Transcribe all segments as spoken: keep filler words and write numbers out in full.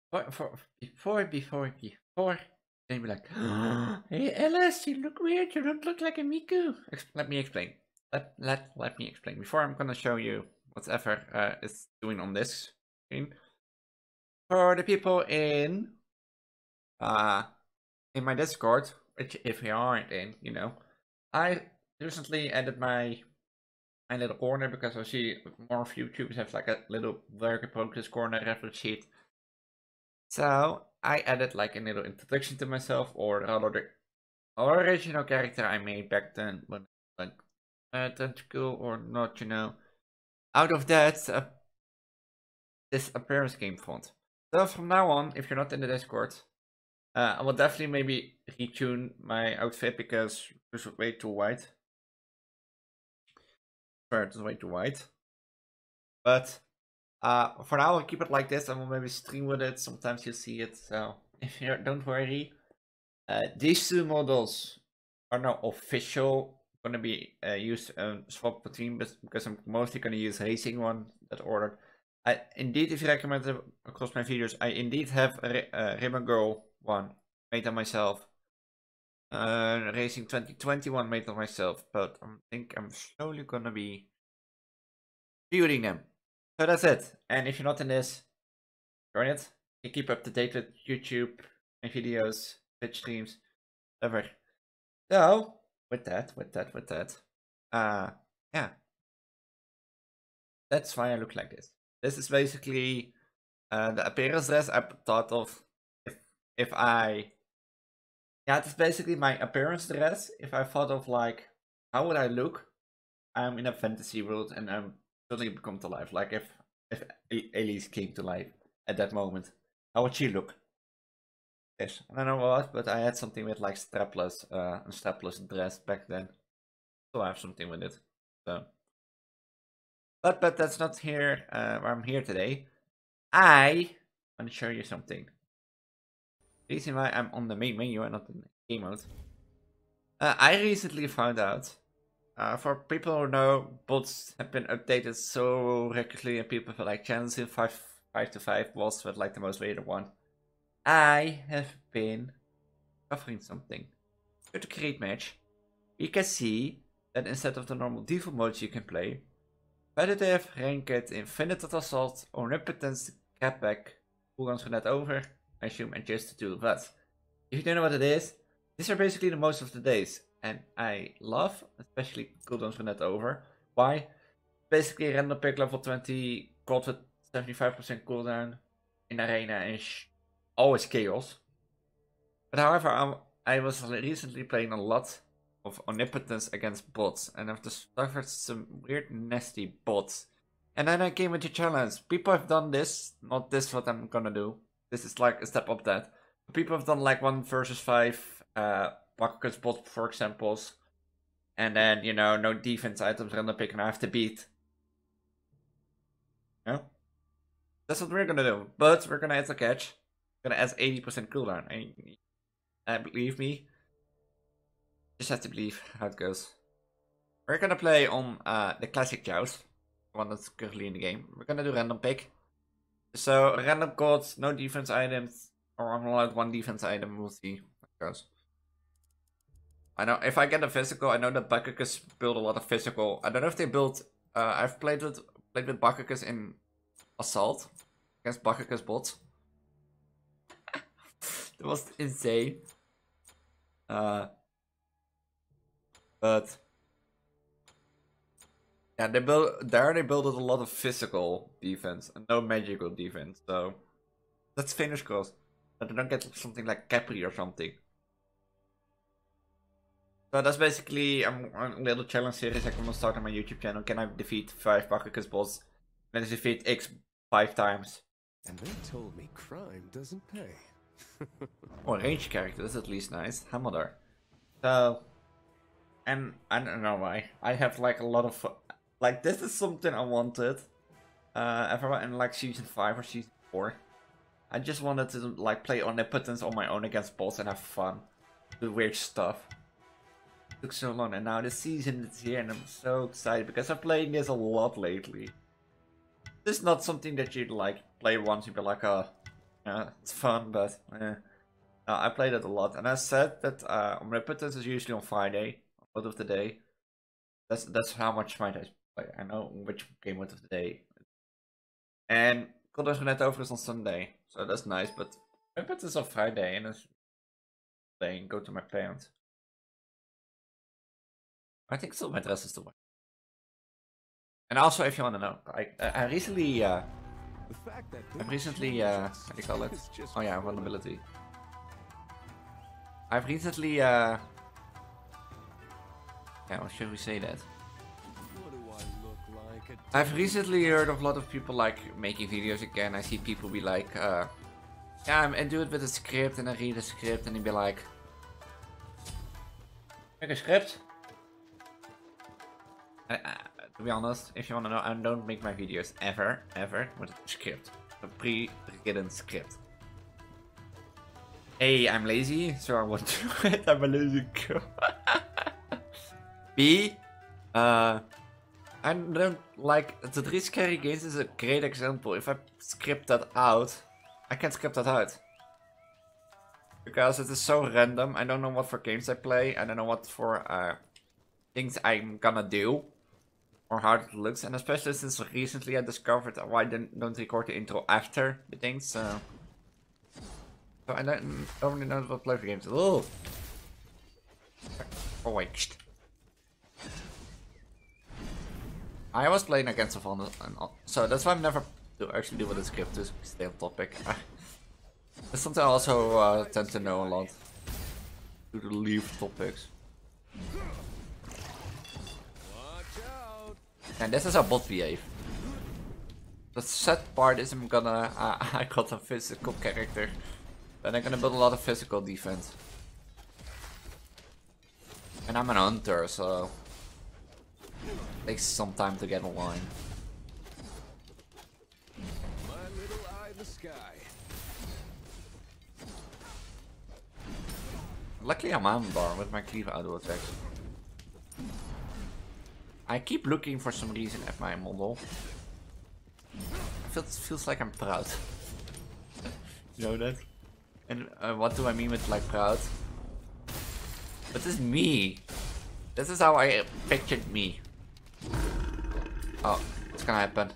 For, for, before, before, before, then be like, hey Alice, you look weird. You don't look like a Miku. Ex let me explain. Let let let me explain. Before I'm gonna show you whatever uh, is doing on this screen. For the people in uh in my Discord, which if you aren't in, you know, I recently added my my little corner because I see more of YouTubers have like a little work in progress corner reference sheet. So I added like a little introduction to myself, or rather the original character I made back then when like uh, tentacle or not, you know. Out of that, uh, this appearance game font. So from now on, if you're not in the Discord, uh, I will definitely maybe retune my outfit because this was way too white. Sorry, it was way too white. But uh, for now, I'll keep it like this. I will maybe stream with it. Sometimes you'll see it. So if you don't worry, uh, these two models are now official. Going to be uh, used um, swap between, because I'm mostly going to use racing one that ordered. I indeed, if you recommend it across my videos, I indeed have a, a Ribbon Girl one made on myself. Uh, Racing twenty twenty-one made on myself, but I think I'm slowly gonna be building them. So that's it. And if you're not in this, join it. You keep up to date with YouTube, my videos, Twitch streams, whatever. So with that, with that, with that, uh, yeah, that's why I look like this. This is basically uh, the appearance dress I thought of if if I. Yeah, it's basically my appearance dress. If I thought of like, how would I look? I'm in a fantasy world and I'm suddenly become to life. Like if if Elise came to life at that moment, how would she look? Yes, I don't know what, but I had something with like strapless, uh, a strapless dress back then, so I have something with it. So, but but that's not here. Uh, where I'm here today. I want to show you something. The reason why I'm on the main menu and not in game mode. Uh, I recently found out. Uh, for people who know, bots have been updated so regularly, and people feel like Challenge five five to five was with like the most rated one. I have been covering something. Go to create match. You can see that instead of the normal default modes you can play, competitive, ranked, infinite assault, omnipotence, capback, cooldowns for that over, I assume, and just to do that. If you don't know what it is, these are basically the most of the days. And I love, especially cooldowns for net over. Why? Basically, random pick level twenty, gold with seventy-five percent cooldown in arena is always chaos. But however, I'm, I was recently playing a lot of omnipotence against bots, and I've discovered some weird, nasty bots. And then I came into challenge. People have done this, not this what I'm gonna do. This is like a step up that. People have done like one versus five uh Bacchus bot, for examples. And then, you know, no defense items, random pick, and I have to beat. No? That's what we're gonna do. But we're gonna add a catch. We're gonna add eighty percent cooldown. I, I believe me. Just have to believe how it goes. We're gonna play on uh, the classic Joust, the one that's currently in the game. We're gonna do random pick. So random cards, no defense items, or I'm allowed one defense item. We'll see how it goes. I know if I get a physical, I know that Bacchus build a lot of physical. I don't know if they build. Uh, I've played with played with Bacchus in Assault against Bacchus bots. It was insane. Uh, but yeah, they build there. They built a lot of physical defense and no magical defense. So that's fingers crossed that they don't get something like Capri or something. So that's basically um, a little challenge series I'm gonna start on my YouTube channel. Can I defeat five Bacchus bots? Then defeat X five times. And they told me crime doesn't pay. Oh, range character, that's at least nice. Hammer. So, and I don't know why. I have like a lot of, like this is something I wanted. Uh, ever in like season five or season four. I just wanted to like play omnipotence on my own against bots and have fun. Do weird stuff. It took so long, and now the season is here and I'm so excited because I'm playing this a lot lately. This is not something that you'd like play once and be like, uh, Yeah, it's fun, but yeah. Uh, I played it a lot, and I said that uh, Omnipotence is usually on Friday, mode of the day. That's that's how much my days play. I know which game mode of the day. And Godda's net over is on Sunday, so that's nice. But Omnipotence is on Friday, and it's playing. Go to my parents. I think still my dress is the way. And also, if you want to know, I I recently uh, I recently uh, how do you call it? Oh yeah, vulnerability. I've recently uh, yeah, how should we say that? I've recently heard of a lot of people like making videos again. I see people be like, uh, yeah, and do it with a script, and I read a script, and they be like, make a script. I, I, to be honest, if you want to know, I don't make my videos ever, ever with a script, a pre-written script. A, I'm lazy, so I won't do it. I'm a lazy girl. B, uh, I don't like the three scary games is a great example. If I script that out, I can't script that out because it is so random. I don't know what for games I play. I don't know what for uh, things I'm gonna do or how it looks. And especially since recently I discovered why I don't, don't record the intro after the things. So, so I don't, don't really know what to play for games. Oh, oh wait. I was playing against a phone, so that's why I'm never do actually do with a script to stay on topic. That's something I also uh, tend to know a lot. To leave topics. And this is how bot behave. The sad part is I'm gonna uh, I got a physical character, and I'm gonna build a lot of physical defense. And I'm an hunter, so takes some time to get online. My little eye in the sky. Luckily I'm on bar with my cleave auto attacks. I keep looking for some reason at my model. It feels, feels like I'm proud. You know that? And uh, what do I mean with like proud? This is me. This is how I pictured me. Oh, what's gonna happen?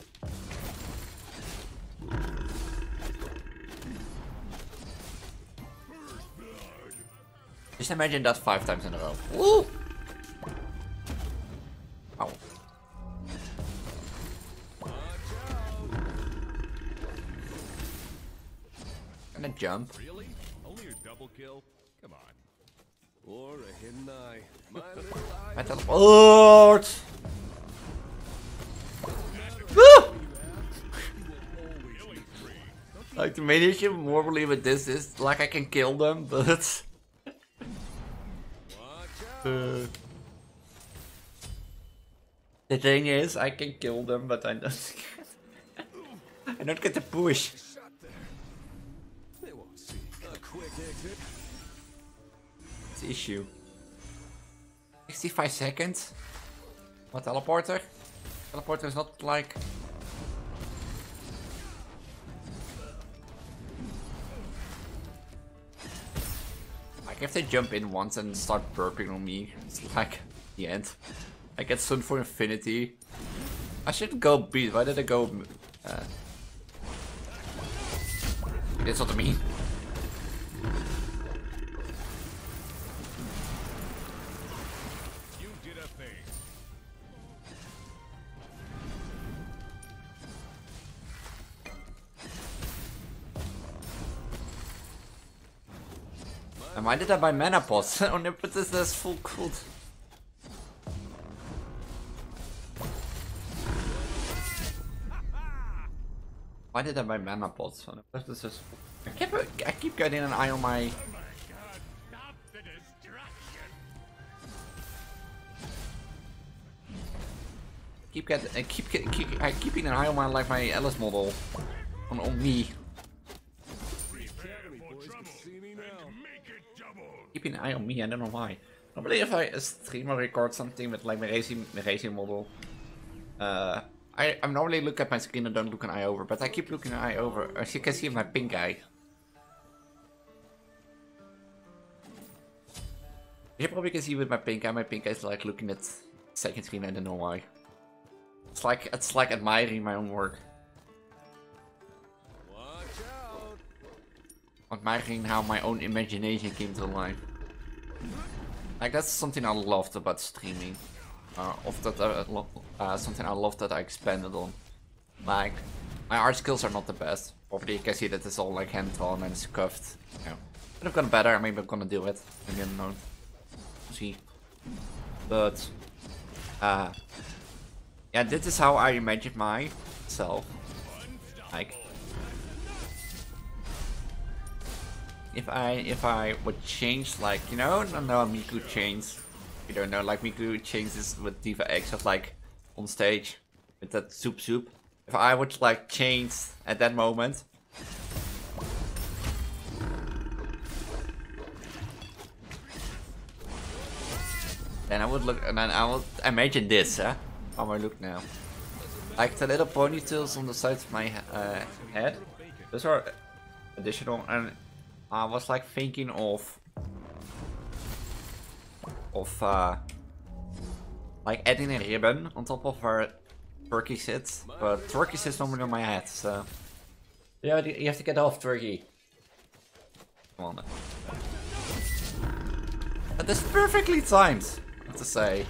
Just imagine that five times in a row. Woo! Ow. Can I jump? Really? Only a double kill? Come on. Or a hidden eye. My little eye. I teleport! Woo! Like the main issue normally with this is like I can kill them, but uh, the thing is I can kill them, but I don't. I don't get the push. They won't see a quick exit. It's the issue. sixty-five seconds. What teleporter? Teleporter is not like. Like if they jump in once and start burping on me, it's like the end. I get stunned for infinity. I shouldn't go beat. Why did I go? Uh, that's what I mean. You did a thing. And why did I buy mana pots? Oh no, but this is full cooled. Why did I buy mana pots? Oh, no, this is. I keep I keep getting an eye on my. Keep get I keep keep I keeping an eye on my like my Alice model on on me. Keeping an eye on me, I don't know why. Normally if I stream or record something with like my racing my racing model, uh, I, I normally look at my screen and don't look an eye over, but I keep looking an eye over. As you can see, my pink eye. You probably can see with my pink eye, my pink eye is like looking at second screen, I don't know why. It's like, it's like admiring my own work. Watch out. Admiring how my own imagination came to life. Like, that's something I loved about streaming. Uh, of that, uh, uh, something I love that I expanded on. Like, my art skills are not the best. Probably you can see that it's all like hand-drawn and scuffed. Yeah. But I've gotten better, maybe I'm gonna do it. Maybe I'm not. See. But, uh, yeah, this is how I imagine myself. Like, if I if I would change, like, you know, no, no, Miku chains. You don't know, like Miku changes with Diva X of like on stage with that soup soup. If I would like change at that moment. Then I would look, and then I would imagine this, huh? How I look now. Like the little ponytails on the sides of my uh, head. Those are additional, and I was like thinking of, of uh, like adding a ribbon on top of where Turkey sits. But Turkey sits normally on my head, so yeah, you have to get off, Turkey. Come on. But this is perfectly timed, I have to say.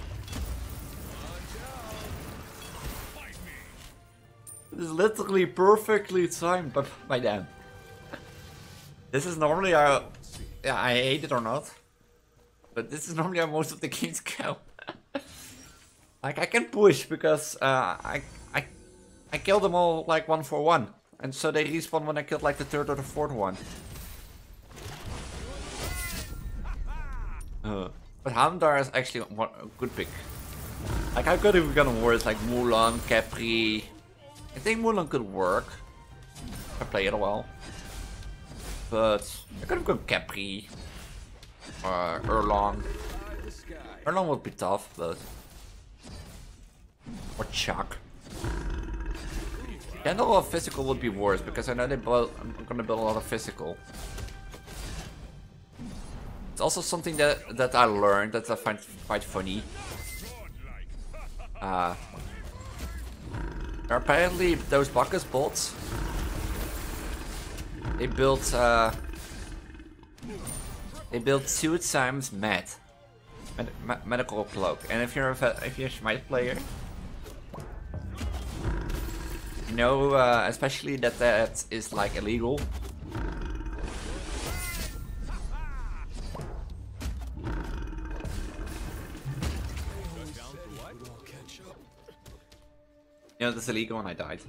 This is literally perfectly timed by, by them. This is normally how, yeah, I hate it or not, but this is normally how most of the games go. Like, I can push because uh, I, I, I kill them all like one for one, and so they respawn when I killed like the third or the fourth one. Uh, but Hamdar is actually one, a good pick. Like, how good are we gonna work like Mulan, Capri? I think Mulan could work. I play it well. But I could have gone Capri. Uh, Erlang. Erlang would be tough, but... Or Chuck. Kendall of physical would be worse, because I know they build, I'm gonna build a lot of physical. It's also something that, that I learned that I find quite funny. Uh, apparently those Bacchus bots, they built uh, they built Suicide's Med, med me medical cloak, and if you're a if you're a Smite player, you know, uh, especially that that is like illegal. You know, that's illegal, and I died.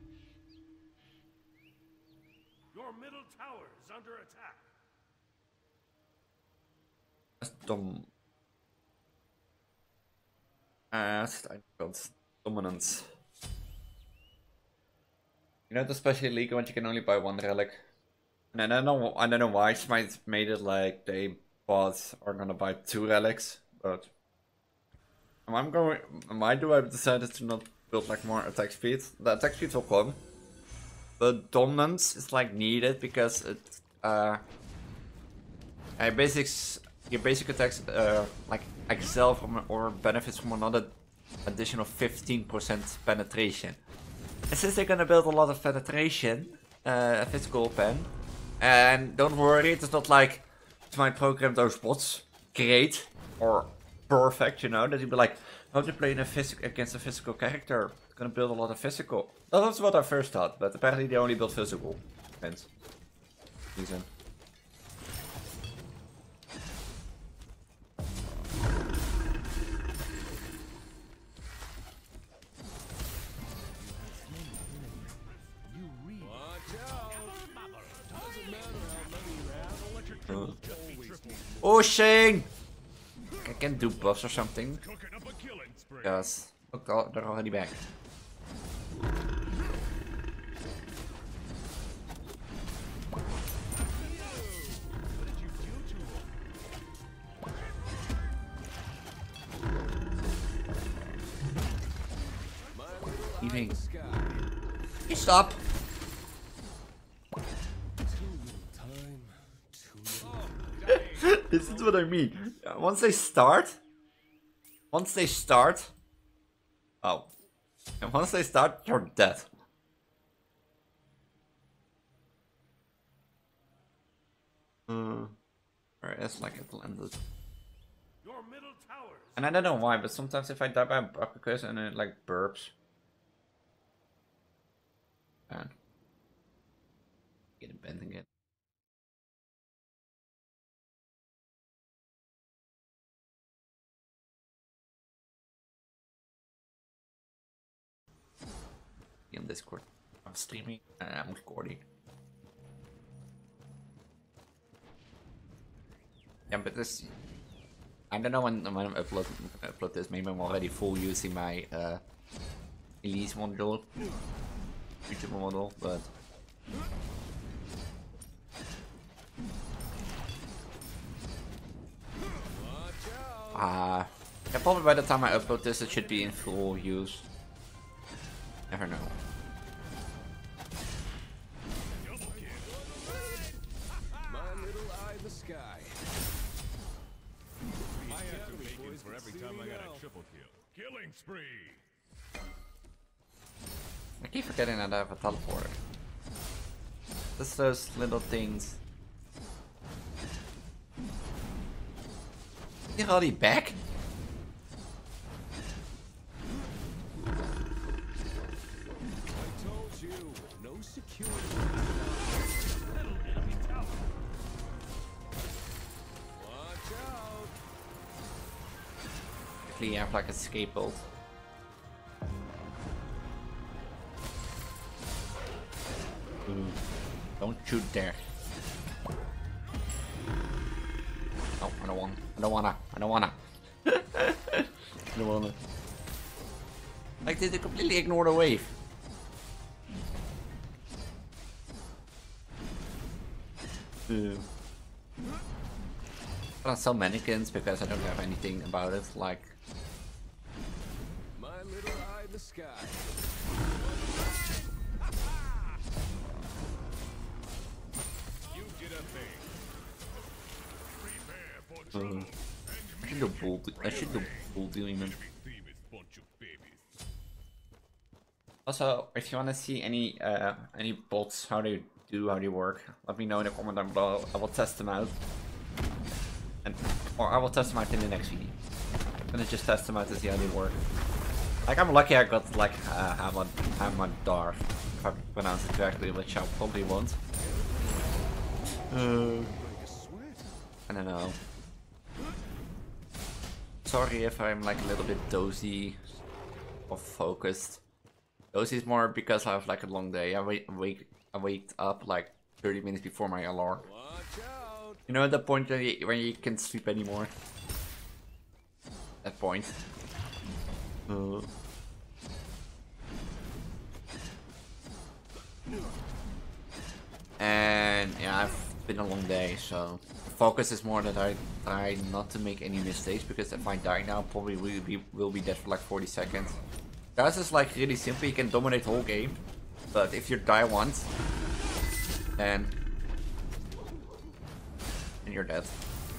Your middle tower is under attack. That's dumb. Uh, I got dominance. You know, the special illegal when you can only buy one relic. And I don't know, I don't know why Smite made it like they bots are gonna buy two relics, but I'm going. Why do I decided to not build like more attack speed? The attack speed will come, but dominance is like needed because it uh, uh basics your basic attacks uh like excel from or benefits from another additional fifteen percent penetration. And since they're gonna build a lot of penetration, uh, a physical pen, and don't worry, it's not like my program those bots great or perfect, you know, that you'd be like, how to play in a physical against a physical character? It's gonna build a lot of physical. That's what I first thought, but apparently they only build physical. Hence, reason. Uh. Oh, Shane! I can do buffs or something. Yes. Look, they're already back. leaving. You stop. This is what I mean. Once they start, once they start, oh, and once they start, you're dead. Uh, Alright, that's like it landed. And I don't know why, but sometimes if I die by Bacchus and it like burps. And get it bent again. In Discord. I'm streaming and I'm recording. Yeah, but this... I don't know when, when I'm upload, upload this, maybe I'm already full using my uh, Elise module, YouTube model, but... Ah, uh, yeah, probably by the time I upload this it should be in full use. Never know. My little eye in the sky. I have to make it for every time I got a triple kill. Killing spree. I keep forgetting that I have a teleport. Just those little things. You're already back? Actually, I have like a scapegoat. Ooh. Don't shoot there. Oh, I don't want. I don't wanna. I don't wanna. I don't wanna. Like, did they completely ignore the wave? Ooh. I don't sell mannequins because I don't have anything about it. Like. My little eye in the sky. You get a thing. Uh, I should do bull. I should do bull dealing them. Also, if you want to see any uh, any bots, how they do, how they work, let me know in the comment down below. I will test them out, and or I will test them out in the next video. I'm gonna just test them out to see how they work. Like, I'm lucky I got like uh, Hamad Hamadar, if I pronounce it correctly, which I probably won't. Uh, I don't know. Sorry if I'm like a little bit dozy or focused. Dozy is more because I have like a long day. I wake, wake, I wake up like thirty minutes before my alarm. You know, at the point when you, when you can't sleep anymore. That point. Uh. And yeah, I've been a long day, so focus is more that I try not to make any mistakes, because if I die now, probably will be will be dead for like forty seconds. Guys, is like really simple. You can dominate the whole game, but if you die once, then and you're dead.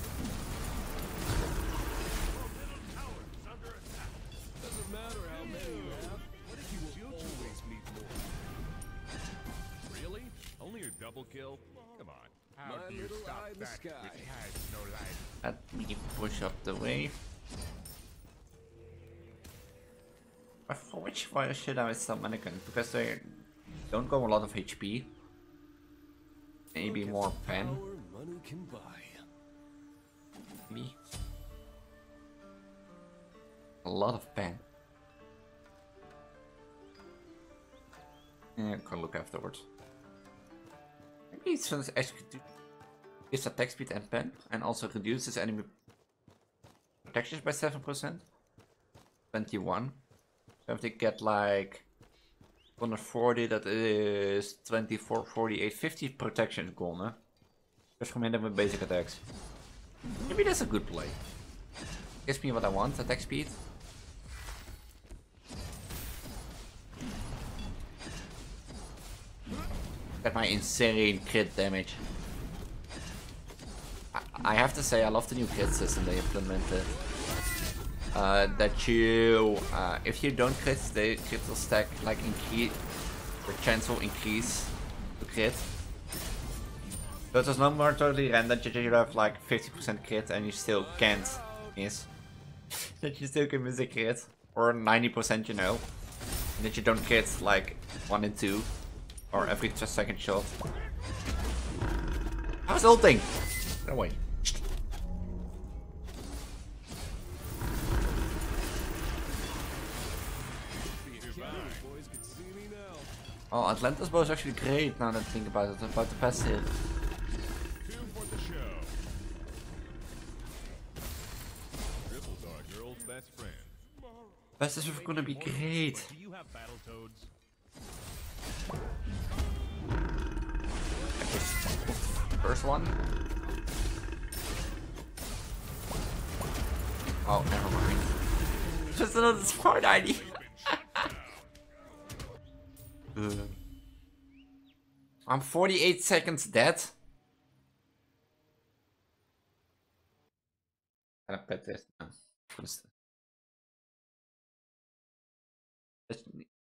Double kill? Come on. How My do you little stop eye in the that sky. which has no life? Let me push up the wave. But for which one should I sell mannequin? Because they don't go a lot of H P. Maybe more pen. Money can buy. Me. A lot of pen. Yeah, I can look afterwards. Maybe it's actually gives attack speed and pen, and also reduces enemy protections by seven percent. twenty-one. So if they get like one hundred forty, that is twenty-four, forty-eight, fifty protection gone, huh? Just command them with basic attacks. Maybe that's a good play. Gives me what I want, attack speed. At my insane crit damage. I, I have to say, I love the new crit system they implemented. Uh, that you, uh, if you don't crit, the crit will stack like increase, the chance will increase to crit. So it's no more totally random that you have like fifty percent crit and you still can't miss. That you still can miss a crit, or ninety percent, you know, and that you don't crit like one and two, or every second shot. I was ulting. No way. Oh, Atlantis bow is actually great now that I think about it. About the passive. Passive is gonna be great. Do you have battle toads? First one. Oh, never mind. Just another smart I D. I'm forty-eight seconds dead. Can I put this? No. What is this?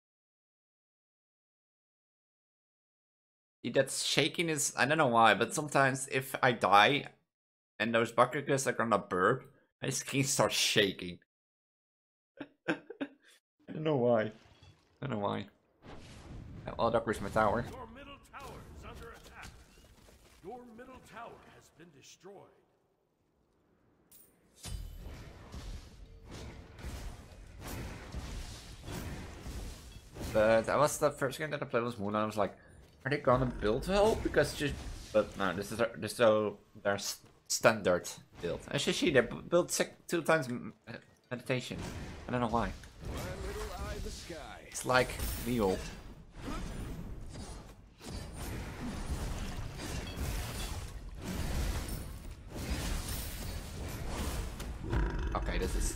That shaking is, I don't know why, but sometimes if I die and those buckets are gonna burp, my screen starts shaking. I don't know why. I don't know why. Oh, that was my tower. Your middle tower is under attack. Your middle tower has been destroyed. But that was the first game that I played was Moon, and I was like, are they gonna build well? Because just, but no, this is this so their standard build. As you see, they built sec two times meditation. I don't know why. It's like Neo. Okay, this is.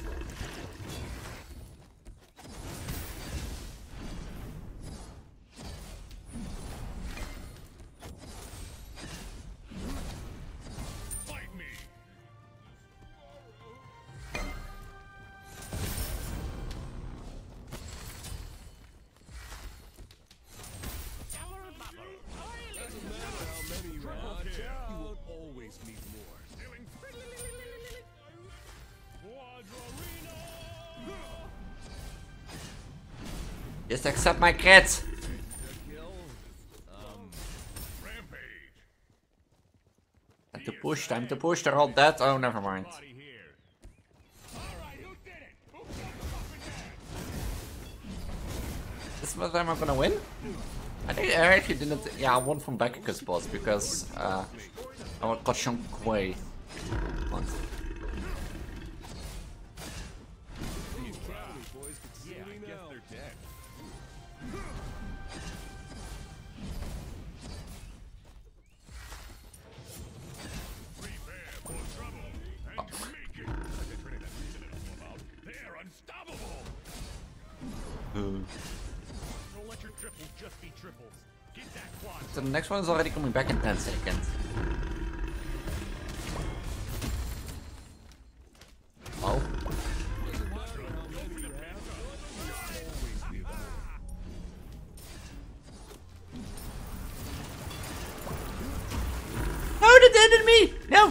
Just accept my crit. Time to push, time to push, they're all dead. Oh, never mind. This is what time I'm gonna win? I think I actually didn't. Yeah, I won from Becca's boss because uh, I got Shang Kui once. So the next one is already coming back in ten seconds. Oh. No, it ended me! No!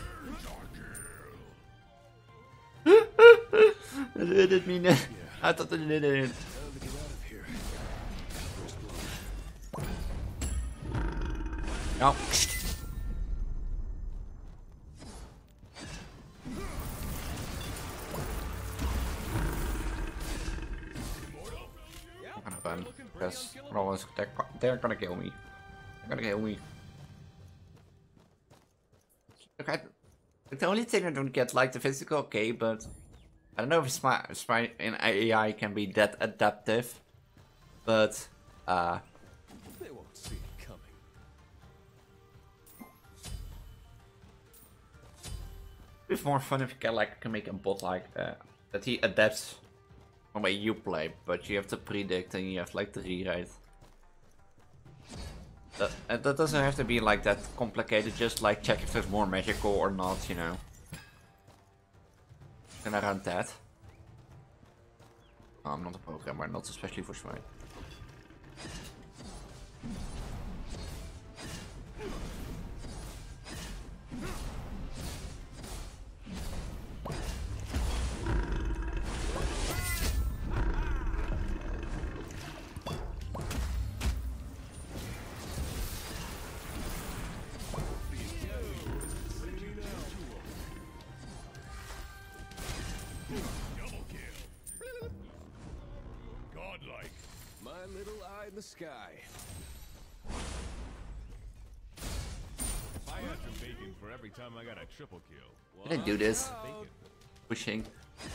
It ended me now. I thought it did it. No. I'm gonna run because otherwise they're, they're gonna kill me. They're gonna kill me. Look, I, the only thing I don't get, like the physical, okay, but I don't know if smart, smart in A I can be that adaptive, but uh. It's more fun if you can like can make a bot like uh, that he adapts the way you play, but you have to predict and you have like to rewrite. Uh, and that doesn't have to be like that complicated, just like check if there's more magical or not, you know. And around that. Oh, I'm not a programmer, not especially for Smite. The sky. If I had some bacon for every time I got a triple kill. Did I do this? Pushing.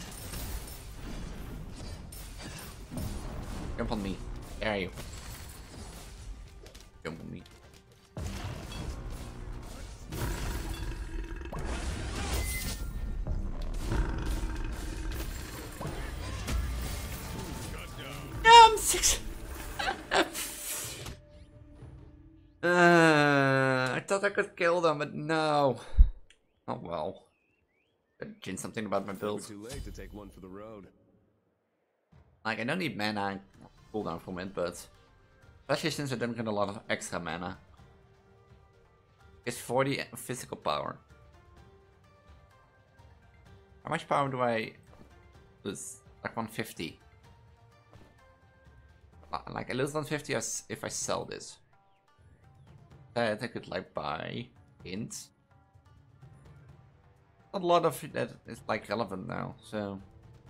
Jump on me. Where are you? Jump on me. Um, six. Uh, I thought I could kill them, but no. Oh well. Better change something about my build. Too late to take one for the road. Like, I don't need mana cooldown from it, but especially since I don't get a lot of extra mana. It's forty physical power. How much power do I lose? Like one fifty. Like, I lose one fifty if I sell this. I could like buy hints. Not a lot of it that is like relevant now, so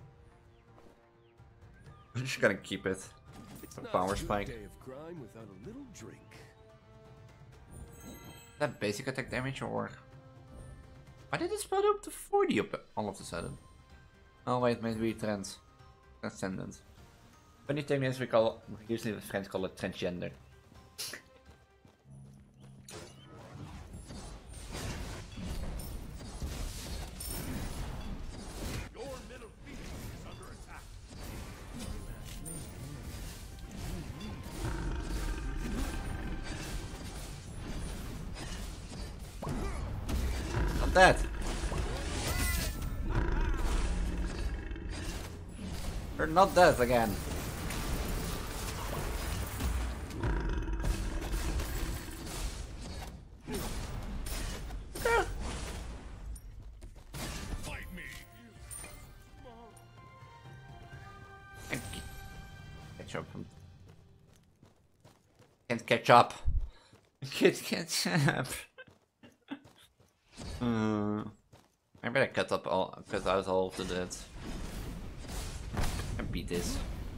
I'm just gonna keep it. It's a power spike. Day of crime without a little drink. Is that basic attack damage or why did it spread up to forty up all of a sudden? Oh wait, maybe trans transcendent. Funny thing is we call usually the French call it transgender. That. You're not dead again. Fight me. Catch up. Can't catch up. Can't catch up. Uh, I better cut up all, cut out all of the dead. And beat this.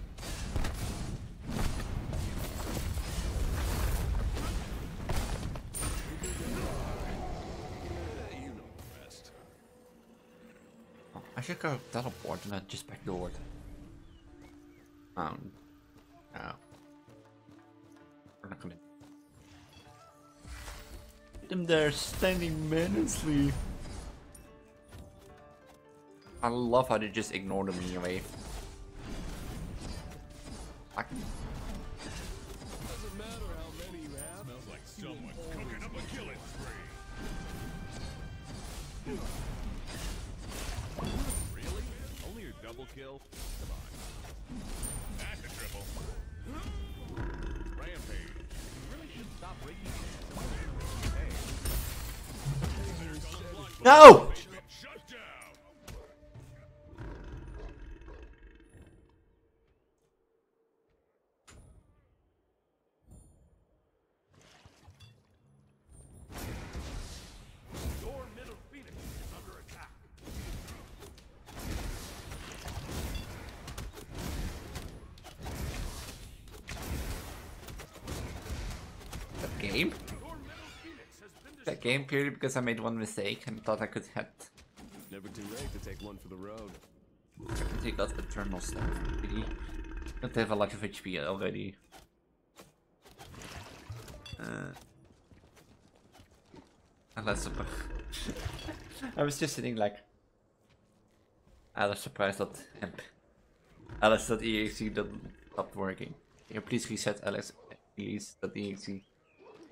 Oh, I should go teleport and then just backdoor. Um, no. We're not gonna. Them there standing menacingly. I love how they just ignored me away. I can... Doesn't matter how many you have. Smells like someone's cooking up a killing spree. Really? Only a double kill? Come on. That's a triple. Rampage. You really should stop breaking it. No! Shut down. Your middle Phoenix is under attack. That game? That game purely because I made one mistake and thought I could have. Never too late to take one for the road. I can take out eternal stuff. Really. Don't have a lot of H P already. Uh, unless I was just sitting like. I was surprised that Alice dot E X E didn't stop working. Can you please reset Alice please dot E X E?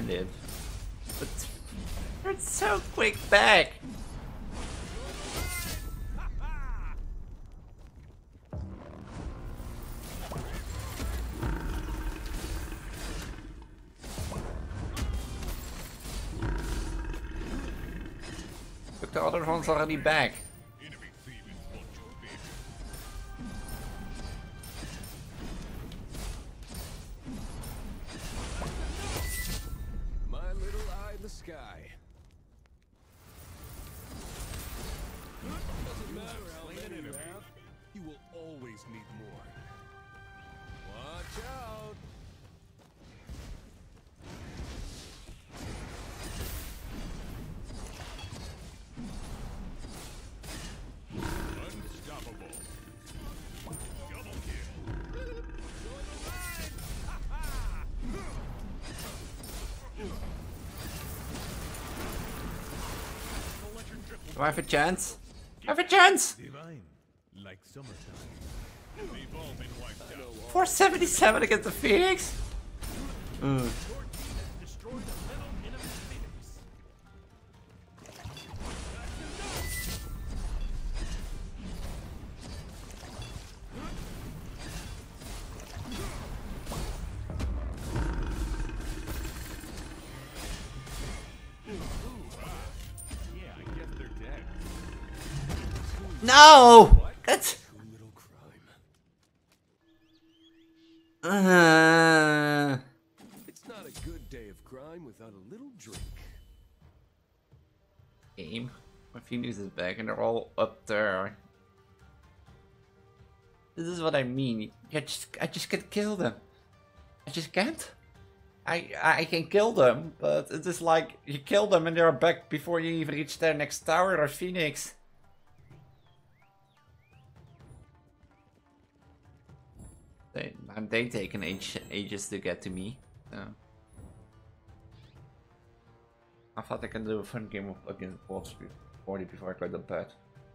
defend it. But it's so quick back. Look, the other one's already back. My little eye in the sky. Doesn't matter how many you have, you will always need more. Watch out! Unstoppable. Double kill. Do I have a chance? I have a chance! Divine, like summertime. They've all been wiped out. four seventy-seven against the Phoenix? Mm. Yeah, I guess they're dead. No! That's... Too little crime. Uh, It's not a good day of crime without a little drink. game. My Phoenix is back and they're all up there. This is what I mean. I just, I just can't kill them. I just can't. I, I can kill them, but it is like you kill them and they're back before you even reach their next tower or Phoenix. They, and they take an age, ages to get to me. So. I thought I can do a fun game of against boss forty before I click the pad.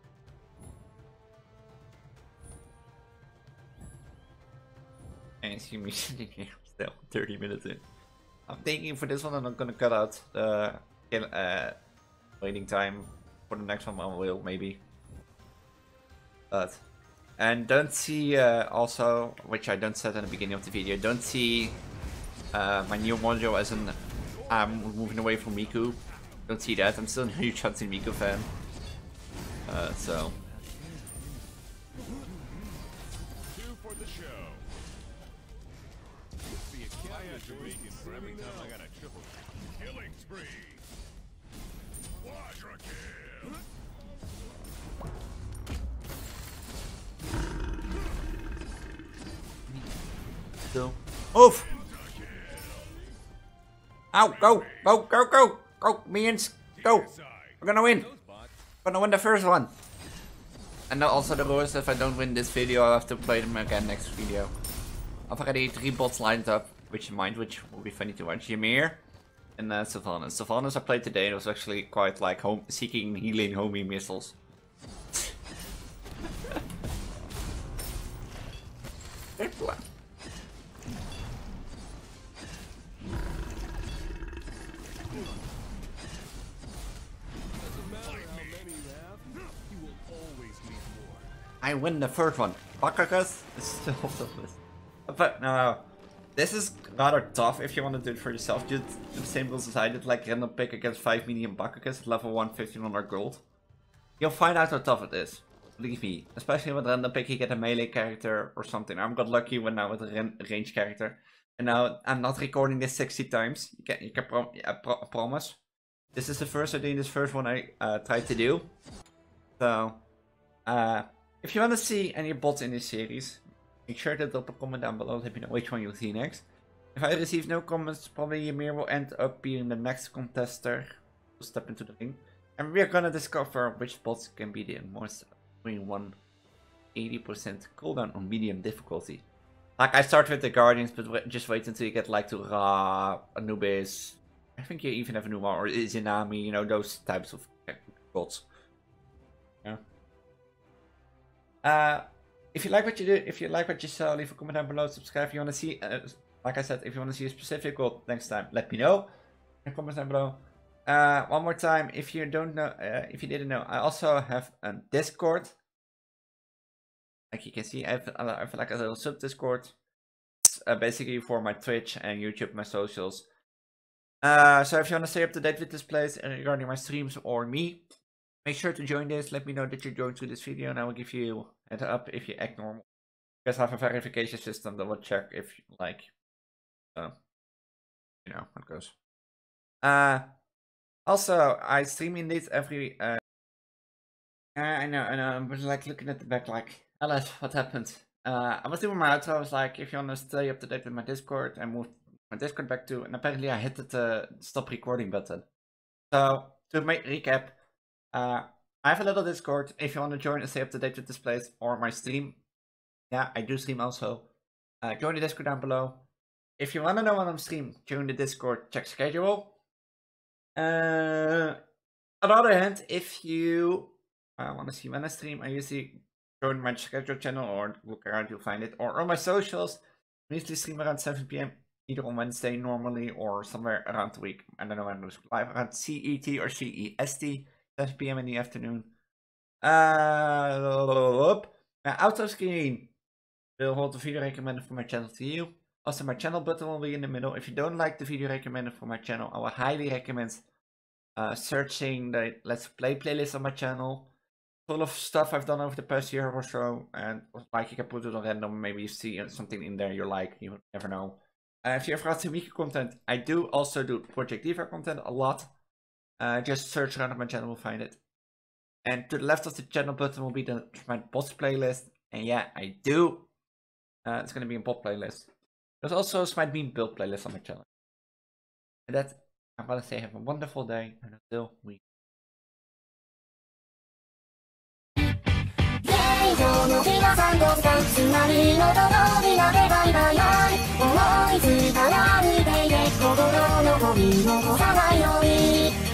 And you see me sitting here still thirty minutes in. I'm thinking for this one I'm not gonna cut out the uh, waiting time. For the next one I will maybe. But and don't see uh, also, which I don't said in the beginning of the video, don't see uh, my new module as an I'm moving away from Miku. Don't see that. I'm still a huge Hatsune Miku fan. Uh, so. Two for the show. Be a I had to bacon for every time I got a triple killing spree. Quadra kill. So. Oof! Ow! Go! Go! Go! Go! Go! Minions! Go! We're gonna win! We're gonna win the first one! And also the rules, if I don't win this video, I'll have to play them again next video. I've already three bots lined up, which in mind, which will be funny to watch. Ymir and uh, Sylvanas. Sylvanas I played today, it was actually quite like home seeking healing homing missiles. I win the first one. Bakakas is still off the list. But no, this is rather tough if you want to do it for yourself. Do the same rules as I did, like random pick against five medium Bakakas at level one, fifteen hundred gold. You'll find out how tough it is. Believe me. Especially with random pick, you get a melee character or something. I got lucky when now with a range character. And now I'm not recording this sixty times. You can, you can prom I pro promise. This is the first I think this first one I uh, tried to do. So, uh, if you want to see any bots in this series, make sure to drop a comment down below. Let me know which one you'll see next. If I receive no comments, probably Ymir will end up being the next contester to step into the ring. And we're gonna discover which bots can be the most between one eighty percent cooldown on medium difficulty. Like I start with the Guardians, but just wait until you get like to Ra, Anubis. I think you even have a new one, or Izanami, you know, those types of bots. Yeah. Uh, if you like what you do, if you like what you saw, leave a comment down below, subscribe if you want to see, uh, like I said, if you want to see a specific god next time, let me know. the comments down below. Uh, one more time, if you don't know, uh, if you didn't know, I also have a Discord. Like you can see, I have, I have like a little sub Discord. It's uh, basically for my Twitch and YouTube, my socials. Uh, so if you want to stay up to date with this place regarding my streams or me, make sure to join this. Let me know that you joined to this video, and I will give you a head up if you act normal. Because I have a verification system that will check if like, uh, you know, how it goes. Uh. Also, I stream in this every. Uh, I know, I know. I was like looking at the back, like, Alice, what happened? Uh, I was doing my outro. I was like, if you want to stay up to date with my Discord, I moved my Discord back to, and apparently I hit the uh, stop recording button. So to make recap, uh, I have a little Discord. If you want to join and stay up to date with this place or my stream, yeah, I do stream also. Uh, join the Discord down below. If you want to know when I'm streaming, join the Discord. Check schedule. Uh, on the other hand, if you uh, want to see when I stream, I usually join my schedule channel or look around, you'll find it. Or on my socials, I usually stream around seven p m either on Wednesday normally or somewhere around the week. I don't know when I'm live, around C E T or C E S T, seven p m in the afternoon. Uh, my auto screen will hold the video recommended for my channel to you. Also, my channel button will be in the middle. If you don't like the video recommended for my channel, I will highly recommend uh, searching the Let's Play playlist on my channel. Full of stuff I've done over the past year or so, and like you can put it on random. Maybe you see something in there you like. You never know. Uh, if you have Ratsumiku content, I do also do Project Diva content a lot. Uh, just search around on my channel, will find it. And to the left of the channel button will be the my boss playlist. And yeah, I do. Uh, it's gonna be a bot playlist. There's also a Smite Beam build playlist on my channel. And that, I want to say have a wonderful day, and until we. の日がさんごさんつまりのどのみなでバイバイバイ思いついたら歩いていけ心のゴミ残さないように